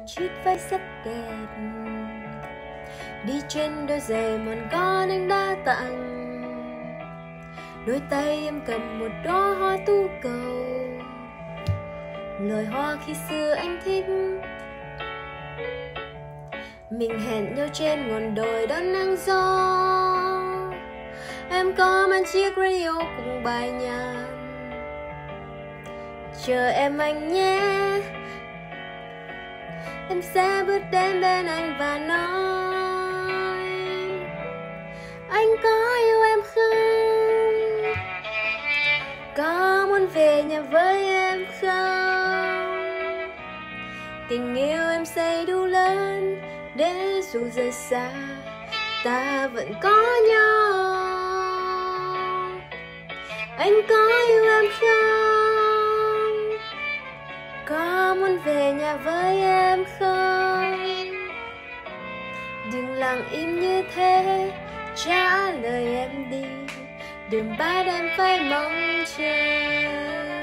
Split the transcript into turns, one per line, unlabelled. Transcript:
chiếc váy rất đẹp, đi trên đôi giày mòn gót anh đã tặng. Đôi tay em cầm một đóa hoa tu cầu, loài hoa khi xưa anh thích. Mình hẹn nhau trên ngọn đồi đón nắng gió. Em có mang chiếc radio cùng bài nhạc, chờ em anh nhé. Em sẽ bước đến bên anh và nói: anh có yêu em không? Có muốn về nhà với em không? Tình yêu em xây đủ lớn để dù rời xa ta vẫn có nhau. Anh có yêu em không? Có muốn về nhà với em không? Đừng lặng im như thế, trả lời em đi. Đừng bắt em phải mong chờ.